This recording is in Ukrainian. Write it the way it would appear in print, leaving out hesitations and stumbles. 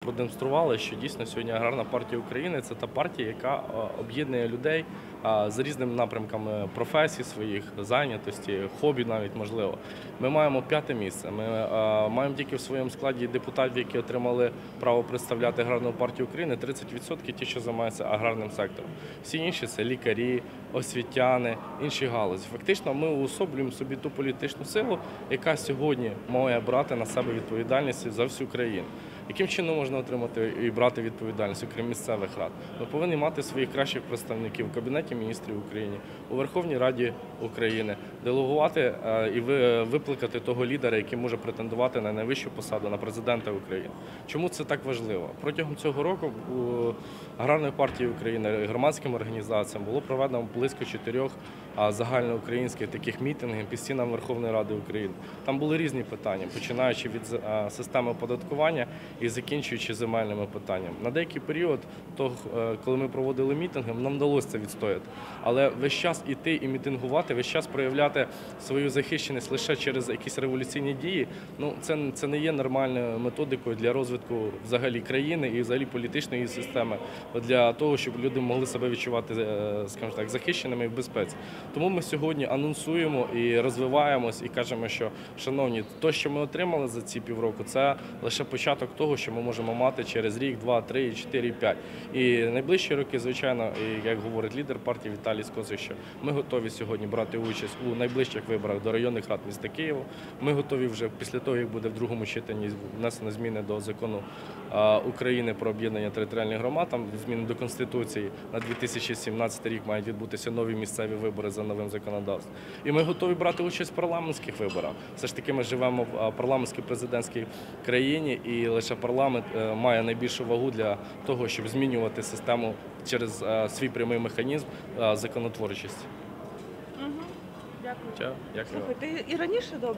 продемонстрували, що дійсно сьогодні Аграрна партія України – це та партія, яка об'єднує людей з різними напрямками професій своїх, зайнятості, хобі навіть, можливо. Ми маємо 5-те місце. Ми маємо тільки в своєму складі депутатів, які отримали право представляти Аграрну партію України, 30% ті, що займаються аграрним сектором. Всі інші – це лікарі, освітяни, інші галузі. Фактично ми уособлюємо собі ту політичну силу, яка сьогодні має брати на себе відповідальність за всю країну. Яким чином можна отримати і брати відповідальність, окрім місцевих рад? Ми повинні мати своїх кращих представників у Кабінеті міністрів України, у Верховній Раді України, делегувати і викликати того лідера, який може претендувати на найвищу посаду, на президента України. Чому це так важливо? Протягом цього року у Аграрної партії України, громадським організаціям було проведено близько 4 загальноукраїнських таких мітингів під стінами Верховної Ради України. Там були різні питання, починаючи від системи оподаткування і закінчуючи земельними питаннями. На деякий період, коли ми проводили мітинги, нам вдалося це відстояти. Але весь час іти і мітингувати, весь час проявляти свою захищеність лише через якісь революційні дії, це не є нормальною методикою для розвитку взагалі країни і взагалі політичної системи, для того, щоб люди могли себе відчувати, скажімо так, захищеними і в безпеці. Тому ми сьогодні анонсуємо і розвиваємось, і кажемо, що, шановні, те, що ми отримали за ці півроку, це лише початок того, що ми можемо мати через рік, 2, 3, 4, 5. І найближчі роки, звичайно, і як говорить лідер партії Віталій Скосик, що ми готові сьогодні брати участь у найближчих виборах до районних рад міста Києва. Ми готові вже після того, як буде в другому читанні внесено зміни до закону України про об'єднання територіальних громад, там зміни до Конституції на 2017 рік мають відбутися нові місцеві вибори за новим законодавством. І ми готові брати участь в парламентських виборах. Все ж таки ми живемо в парламентській президентській країні, і лише парламент має найбільшу вагу для того, щоб змінювати систему через свій прямий механізм законотворчості. Дякую. Дякую. Слухай, ти і раніше добре